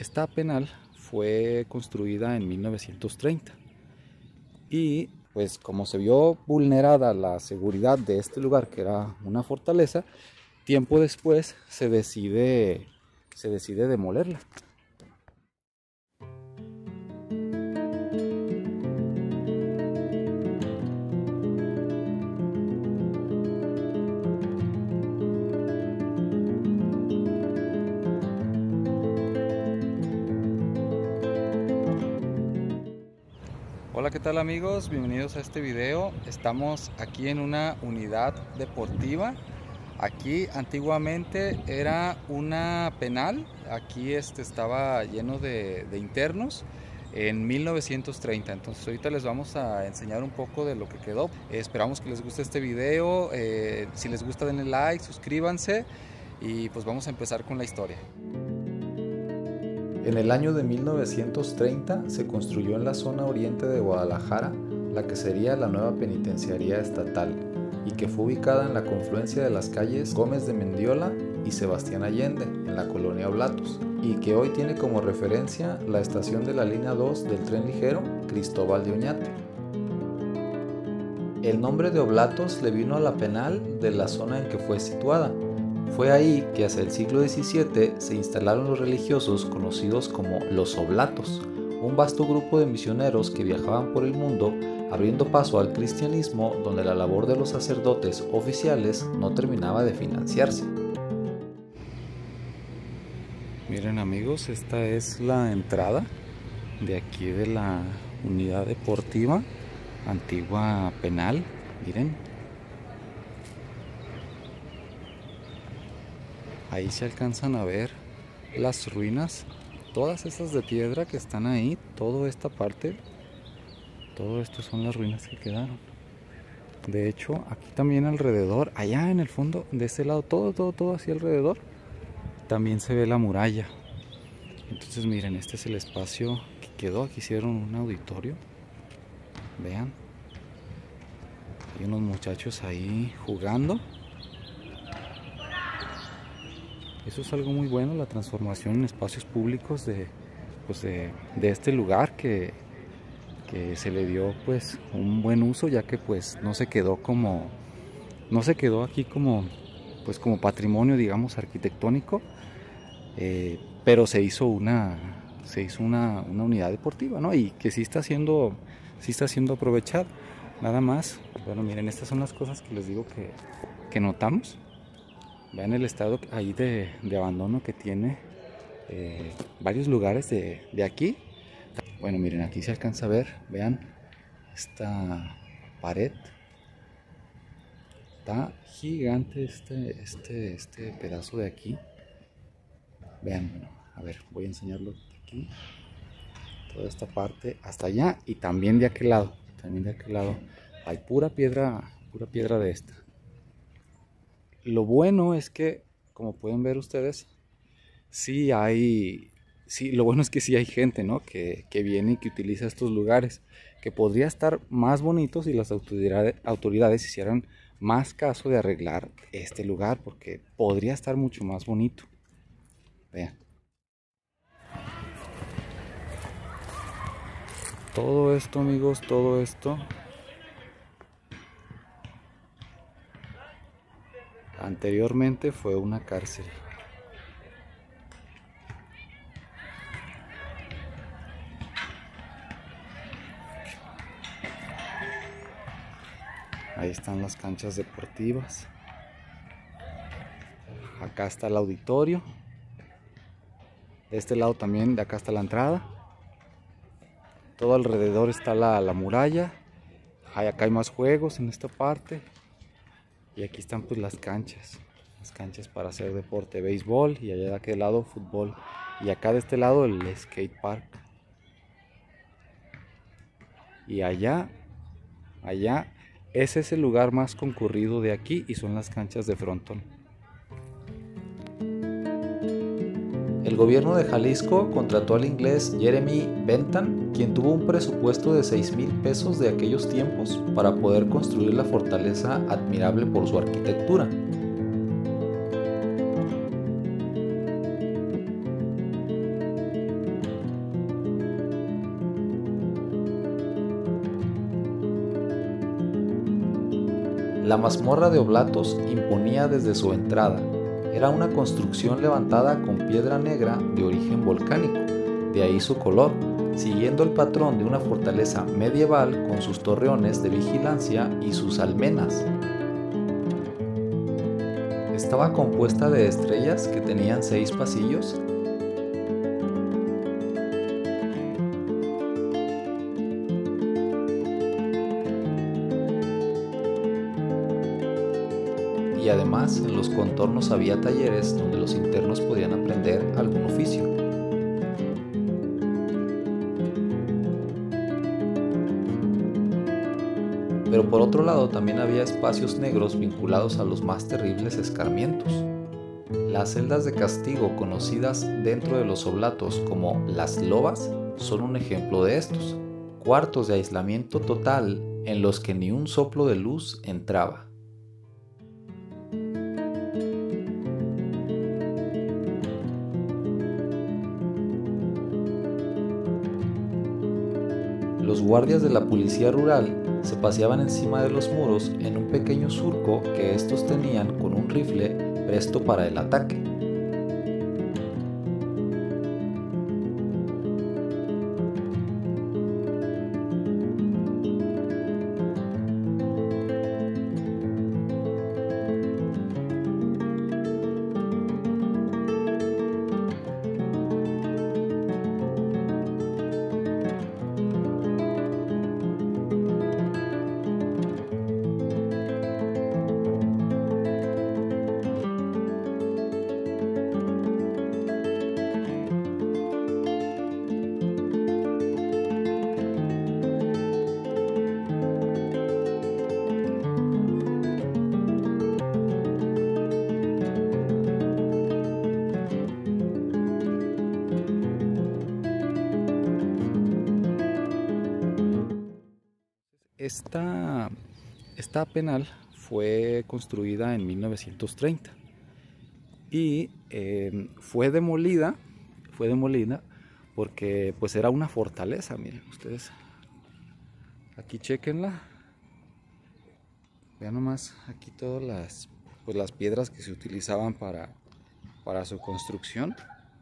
Esta penal fue construida en 1930 y pues como se vio vulnerada la seguridad de este lugar, que era una fortaleza, tiempo después se decide demolerla. Hola, ¿qué tal amigos? Bienvenidos a este video. Estamos aquí en una unidad deportiva. Aquí antiguamente era una penal. Aquí estaba lleno de internos en 1930. Entonces ahorita les vamos a enseñar un poco de lo que quedó. Esperamos que les guste este video. Si les gusta denle like, suscríbanse y pues vamos a empezar con la historia. En el año de 1930 se construyó en la zona oriente de Guadalajara la que sería la nueva penitenciaría estatal y que fue ubicada en la confluencia de las calles Gómez de Mendiola y Sebastián Allende en la colonia Oblatos, y que hoy tiene como referencia la estación de la línea 2 del tren ligero Cristóbal de Oñate. El nombre de Oblatos le vino a la penal de la zona en que fue situada. Fue ahí que hacia el siglo XVII se instalaron los religiosos conocidos como los Oblatos, un vasto grupo de misioneros que viajaban por el mundo abriendo paso al cristianismo, donde la labor de los sacerdotes oficiales no terminaba de financiarse. Miren amigos, esta es la entrada de aquí de la unidad deportiva, antigua penal, miren. Ahí se alcanzan a ver las ruinas, todas esas de piedra que están ahí, toda esta parte, todo esto son las ruinas que quedaron. De hecho, aquí también alrededor, allá en el fondo, de este lado, todo hacia alrededor, también se ve la muralla. Entonces miren, este es el espacio que quedó, aquí hicieron un auditorio, vean. Hay unos muchachos ahí jugando. Eso es algo muy bueno, la transformación en espacios públicos de este lugar que se le dio pues un buen uso, ya que pues no se quedó aquí como patrimonio, digamos, arquitectónico, pero se hizo una unidad deportiva, ¿no? Y que sí está siendo aprovechado. Nada más, bueno, miren, estas son las cosas que les digo que notamos. Vean el estado ahí de abandono que tiene varios lugares de aquí. Bueno, miren, aquí se alcanza a ver, vean esta pared. Está gigante este pedazo de aquí. Vean, bueno, a ver, voy a enseñarlo aquí. Toda esta parte hasta allá y también de aquel lado. Hay pura piedra de esta. Lo bueno es que, como pueden ver ustedes, lo bueno es que sí hay gente, ¿no? que viene y que utiliza estos lugares, que podría estar más bonito si las autoridades hicieran más caso de arreglar este lugar, porque podría estar mucho más bonito. Vean. Todo esto, amigos, todo esto anteriormente fue una cárcel. Ahí están las canchas deportivas. Acá está el auditorio. De este lado también, de acá está la entrada. Todo alrededor está la muralla. Acá hay más juegos en esta parte. Y aquí están pues las canchas para hacer deporte, béisbol, y allá de aquel lado fútbol, y acá de este lado el skate park, y allá ese es el lugar más concurrido de aquí y son las canchas de frontón. El gobierno de Jalisco contrató al inglés Jeremy Bentham, quien tuvo un presupuesto de 6,000 pesos de aquellos tiempos para poder construir la fortaleza admirable por su arquitectura. La mazmorra de Oblatos imponía desde su entrada. Era una construcción levantada con piedra negra de origen volcánico, de ahí su color, siguiendo el patrón de una fortaleza medieval con sus torreones de vigilancia y sus almenas. Estaba compuesta de estrellas que tenían 6 pasillos. Y además en los contornos había talleres donde los internos podían aprender algún oficio. Pero por otro lado también había espacios negros vinculados a los más terribles escarmientos. Las celdas de castigo conocidas dentro de los oblatos como las lobas son un ejemplo de estos, cuartos de aislamiento total en los que ni un soplo de luz entraba. Los guardias de la policía rural se paseaban encima de los muros en un pequeño surco que estos tenían con un rifle presto para el ataque. Esta penal fue construida en 1930 y fue demolida porque pues era una fortaleza. Miren ustedes, aquí chequenla, vean nomás aquí todas las piedras que se utilizaban para su construcción.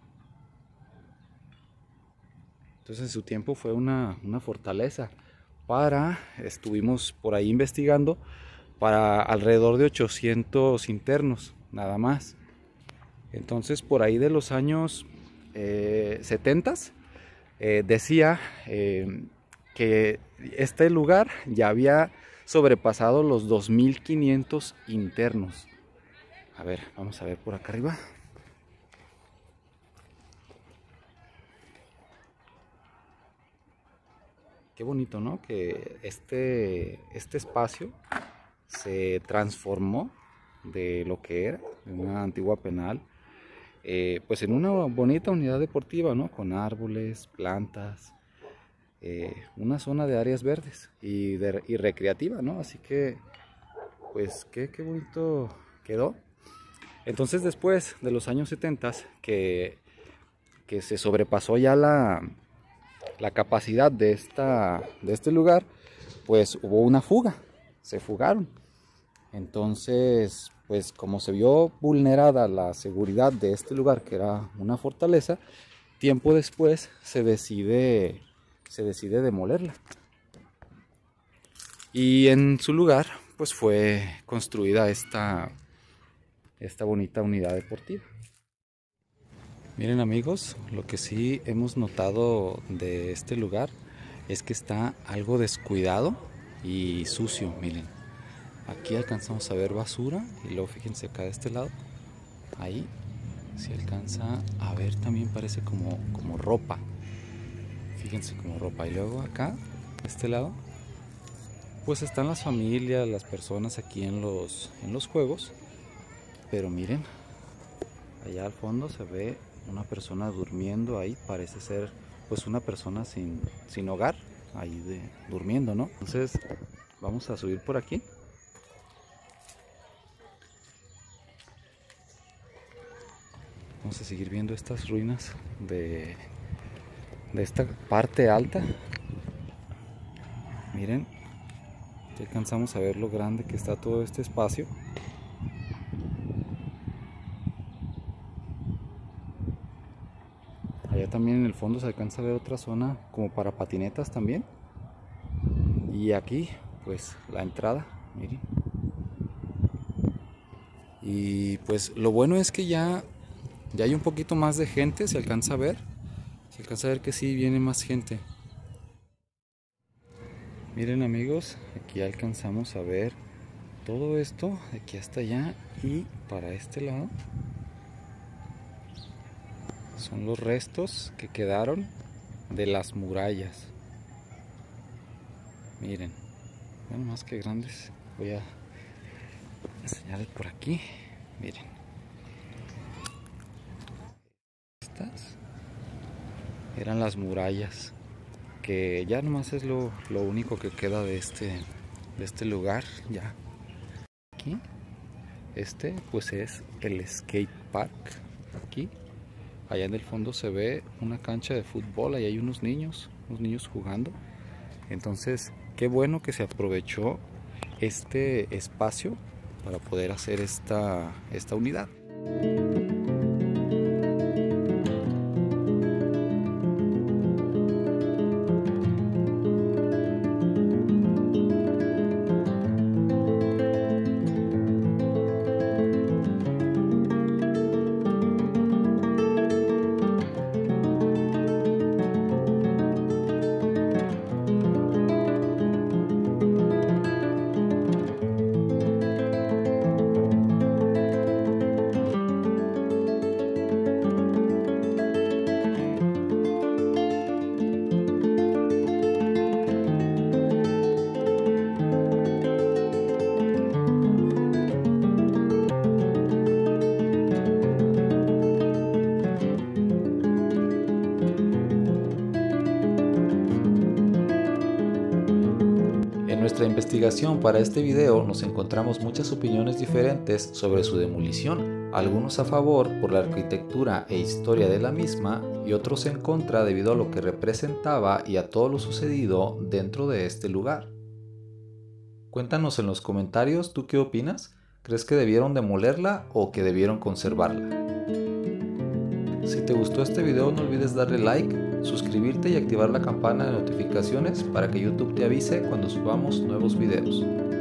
Entonces en su tiempo fue una fortaleza. Estuvimos por ahí investigando para alrededor de 800 internos, nada más. Entonces por ahí de los años 70 decía que este lugar ya había sobrepasado los 2500 internos. A ver, vamos a ver por acá arriba. Qué bonito, ¿no? Que este espacio se transformó de lo que era una antigua penal, pues en una bonita unidad deportiva, ¿no? Con árboles, plantas, una zona de áreas verdes y recreativa, ¿no? Así que, pues, qué bonito quedó. Entonces, después de los años 70, que se sobrepasó ya la capacidad de este lugar, pues hubo una fuga, se fugaron. Entonces, pues como se vio vulnerada la seguridad de este lugar, que era una fortaleza, tiempo después se decide demolerla. Y en su lugar, pues fue construida esta bonita unidad deportiva. Miren amigos, lo que sí hemos notado de este lugar es que está algo descuidado y sucio. Miren, aquí alcanzamos a ver basura y luego fíjense acá de este lado, ahí se alcanza a ver también, parece como ropa. Fíjense, como ropa. Y luego acá, de este lado, pues están las familias, las personas aquí en los juegos. Pero miren, allá al fondo se ve una persona durmiendo ahí, parece ser pues una persona sin hogar, ahí durmiendo, ¿no? Entonces vamos a subir por aquí. Vamos a seguir viendo estas ruinas de esta parte alta. Miren, Aquí alcanzamos a ver lo grande que está todo este espacio. Allá también en el fondo se alcanza a ver otra zona como para patinetas también. Y aquí pues la entrada, miren. Y pues lo bueno es que ya hay un poquito más de gente, se alcanza a ver. Se alcanza a ver que sí viene más gente. Miren amigos, aquí alcanzamos a ver todo esto de aquí hasta allá, y para este lado son los restos que quedaron de las murallas. Miren, bueno, más que grandes, voy a enseñarles por aquí. Miren, estas eran las murallas, que ya nomás es lo único que queda de este lugar. Ya aquí, pues es el skate park. Aquí, allá en el fondo se ve una cancha de fútbol, ahí hay unos niños jugando. Entonces, qué bueno que se aprovechó este espacio para poder hacer esta unidad. En nuestra investigación para este video nos encontramos muchas opiniones diferentes sobre su demolición, algunos a favor por la arquitectura e historia de la misma y otros en contra debido a lo que representaba y a todo lo sucedido dentro de este lugar. Cuéntanos en los comentarios, ¿tú qué opinas? ¿Crees que debieron demolerla o que debieron conservarla? Si te gustó este video no olvides darle like, suscribirte y activar la campana de notificaciones para que YouTube te avise cuando subamos nuevos videos.